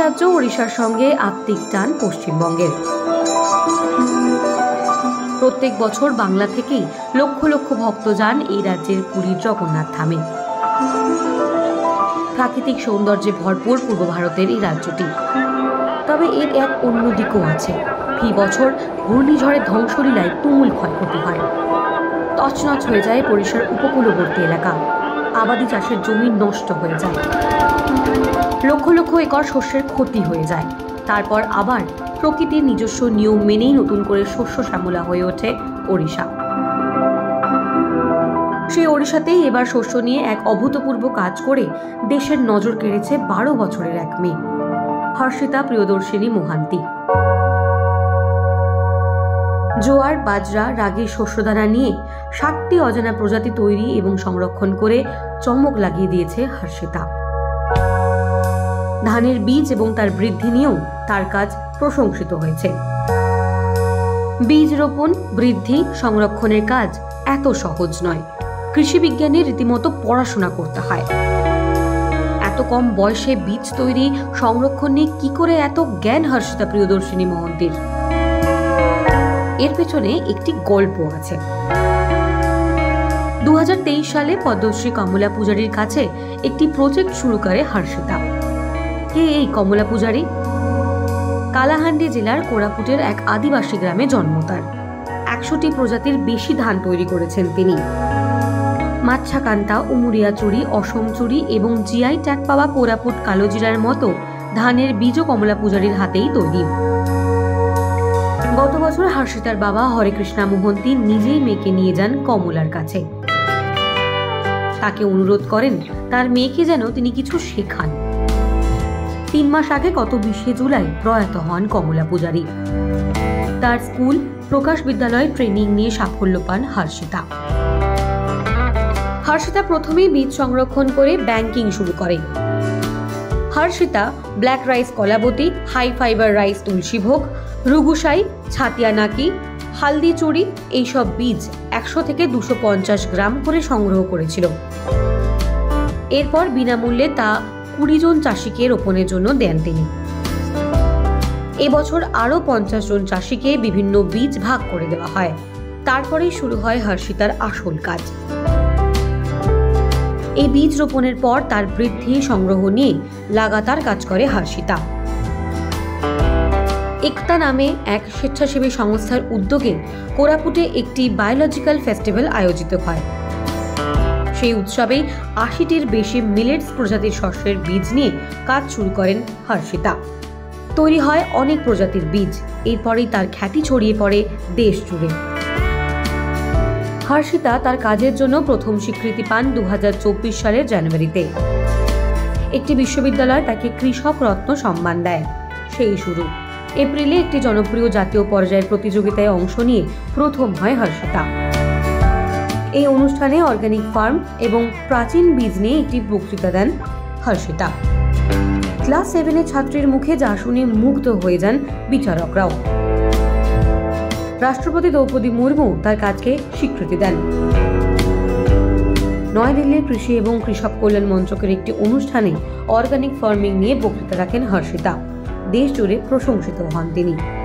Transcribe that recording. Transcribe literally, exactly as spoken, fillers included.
রাজ্য ওড়িশার সঙ্গে আত্মিক টান পশ্চিমবঙ্গের। প্রত্যেক বছর বাংলা থেকেই লক্ষ লক্ষ ভক্ত যান এই রাজ্যের পুরীর জগন্নাথ ধামে। প্রাকৃতিক সৌন্দর্যে ভরপুর পূর্ব ভারতের এই রাজ্যটি, তবে এর এক অন্য দিকও আছে। ফি বছর ঘূর্ণিঝড়ের ধ্বংসলীলায় তুমুল ক্ষয়ক্ষতি হয়। তছনছ হয়ে যায় পরিসর উপকূলবর্তী এলাকা, আবাদি চাষের জমি নষ্ট হয়ে যায়, লক্ষ লক্ষ একর শস্যের ক্ষতি হয়ে যায়। তারপর আবার প্রকৃতির নিজস্ব নিয়ম মেনেই নতুন করে শস্য শ্যামলা হয়ে ওঠে ওড়িশা। সেই ওড়িশাতেই এবার শস্য নিয়ে এক অভূতপূর্ব কাজ করে দেশের নজর কেড়েছে বারো বছরের এক মেয়ে, হর্ষিতা প্রিয়দর্শিনী মোহান্তি। জোয়ার, বাজরা, রাগির শস্যদানা নিয়ে ষাটটি অজানা প্রজাতি তৈরি এবং সংরক্ষণ করে চমক লাগিয়ে দিয়েছে হর্ষিতা। ধানের বীজ এবং তার বৃদ্ধি নিয়েও তার কাজ প্রশংসিত হয়েছে। বীজ রোপণ, বৃদ্ধি, সংরক্ষণের কাজ এত সহজ নয়। কৃষি বিজ্ঞানে রীতিমতো পড়াশোনা করতে হয়। এত কম বয়সে বীজ তৈরি, সংরক্ষণ নিয়ে কি করে এত জ্ঞান হর্ষিতা প্রিয়দর্শিনী মোহান্তির? এর পেছনে একটি গল্প আছে। দু হাজার তেইশ সালে পদ্মশ্রী কমলা পূজারীর কাছে একটি প্রজেক্ট শুরু করে হর্ষিতা। কে এই কমলা পূজারী? কালাহান্ডি জেলার কোরাপুটের এক আদিবাসী গ্রামে জন্ম তার। একশোটি প্রজাতির বেশি ধান তৈরি করেছেন তিনি। মাচ্ছাকান্তা, উমুরিয়া চুরি, অসম চুরি এবং জিআই ট্যাগ পাওয়া কোরাপুট কালোজিরার মতো ধানের বীজও কমলা পূজারীর হাতেই তৈরি। গত বছর হর্ষিতার বাবা হরেকৃষ্ণা মোহন্তি নিজেই মেয়েকে নিয়ে যান কমলার কাছে। তাকে অনুরোধ করেন তার মেয়েকে যেন তিনি কিছু শেখান। তিন মাস আগে গত বিশে জুলাই প্রয়াত হন কমলা পূজারী। তার স্কুল প্রকাশ বিদ্যালয়ে ট্রেনিং নিয়ে সাফল্য পান হর্ষিতা। হর্ষিতা প্রথমেই বীজ সংরক্ষণ করে ব্যাংকিং শুরু করে। Harshita black rice Kalabati, high fibre rice Tulsibhog, Rugusai, Chhatianaki, Haldi Churi এইসব বীজ একশো থেকে দুশো পঞ্চাশ গ্রাম করে সংগ্রহ করেছিল। এরপর বিনামূল্যে তা কুড়ি জন চাষিকে রোপণের জন্য দেন তিনি। এবছর আরো পঞ্চাশ জন চাষিকে বিভিন্ন বীজ ভাগ করে দেওয়া হয়। তারপরেই শুরু হয় হর্ষিতার আসল কাজ। এই বীজ রোপণের পর তার বৃদ্ধি, সংগ্রহ নিয়ে লাগাতার কাজ করে হর্ষিতা। একতা নামে এক স্বেচ্ছাসেবী সংস্থার উদ্যোগে কোরাপুটে একটি বায়োলজিক্যাল ফেস্টিভ্যাল আয়োজিত হয়। সেই উৎসবে আশিটির বেশি মিলেটস প্রজাতির শস্যের বীজ নিয়ে কাজ শুরু করেন হর্ষিতা। তৈরি হয় অনেক প্রজাতির বীজ। এরপরেই তার খ্যাতি ছড়িয়ে পড়ে দেশ জুড়ে। হর্ষিতা তার কাজের জন্য প্রথম স্বীকৃতি পান দু হাজার চব্বিশ সালের জানুয়ারিতে। একটি বিশ্ববিদ্যালয় তাকে কৃষক রত্ন সম্মান দেয়। সেই শুরু। এপ্রিলে একটি জনপ্রিয় জাতীয় পর্যায়ের প্রতিযোগিতায় অংশ নিয়ে প্রথম হয় হর্ষিতা। এই অনুষ্ঠানে অর্গানিক ফার্ম এবং প্রাচীন বীজ নিয়ে একটি বক্তৃতা দেন হর্ষিতা। ক্লাস সেভেনের ছাত্রীর মুখে যা শুনে মুগ্ধ হয়ে যান বিচারকরাও। রাষ্ট্রপতি দ্রৌপদী মুর্মু তার কাজকে স্বীকৃতি দেন। নয়াদিল্লির কৃষি এবং কৃষক কল্যাণ মন্ত্রকের একটি অনুষ্ঠানে অর্গানিক ফার্মিং নিয়ে বক্তৃতা রাখেন হর্ষিতা। দেশ জুড়ে প্রশংসিত হন তিনি।